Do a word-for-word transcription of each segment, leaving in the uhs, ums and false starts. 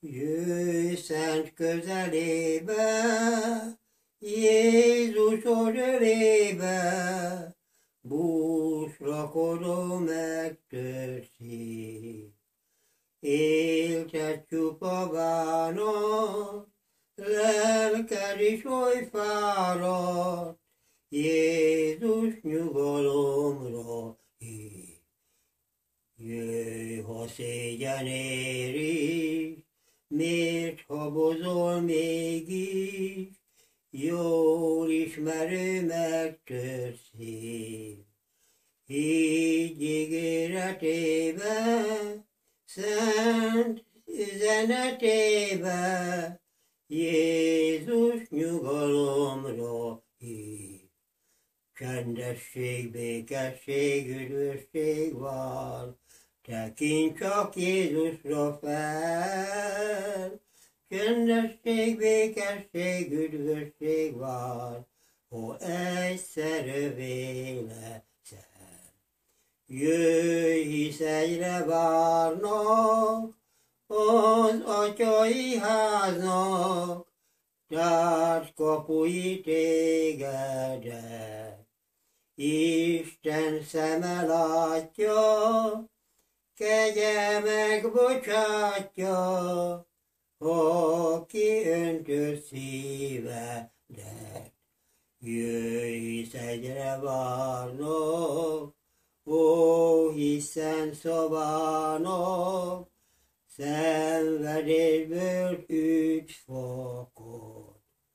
Jöjj szent közelébe, Jézus ölébe, búslakodó megtörsi. Éltet csupa bánat, lelked is oly fáradt, Jézus nyugalomra hív. Jöjj, ha szégyen ér is, miért habozol mégis, jól ismerő megtört szív. Higgy ígéretébe, szent üzenetébe, Jézus nyugalomra hív. Csendesség, békesség, üdvösség van, tekints csak Jézusra fel. Csendesség, békesség, üdvösség van, ha egyszer övé leszel. Jöjj, hisz egyre várnak az atyai háznak, tárt kapui tégedet. Isten szeme látja, kegye megbocsátja, ha kiöntött szívedet. Jöjj, hisz egyre várnak, ó, hiszen szavának, szenvedésből ügy fakad.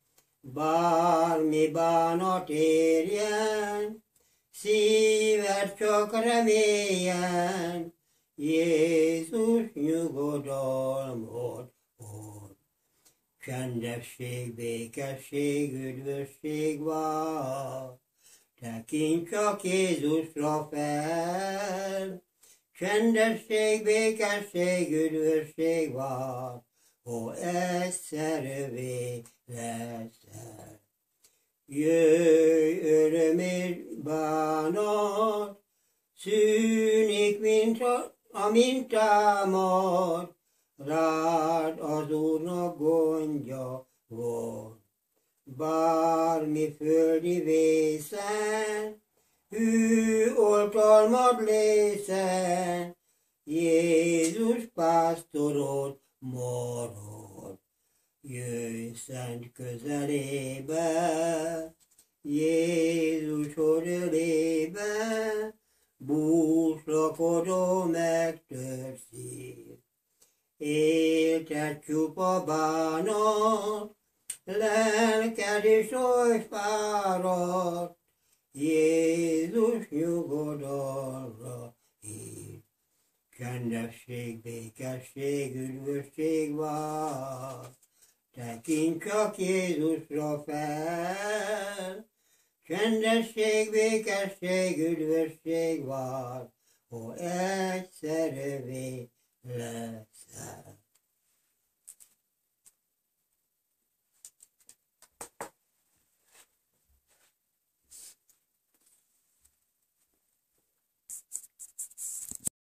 Bármi bánat érjen, szíved csak reméljen, Jézus nyugodalmat ad. Csendesség, békesség, üdvösség van, tekints csak Jézusra fel. Csendesség, békesség, üdvösség van, ha egyszer övé leszel. Jöjj, öröm és bánat, szűnik, mint a, amint támad, rád az Úrnak gondja van. Bármi földi vészen, hű oltalmad lészen, Jézus pásztorod marad. Jöjj szent közelébe, Jézus ölébe, búslakodó megtört szív. Éltet csupa bánat, lelked is oly fáradt, Jézus nyugodalra hív. Csendesség, békesség, üdvösség van, tekints csak Jézusra fel. Csendesség, békesség, üdvösség van, ha egyszer övé lesz.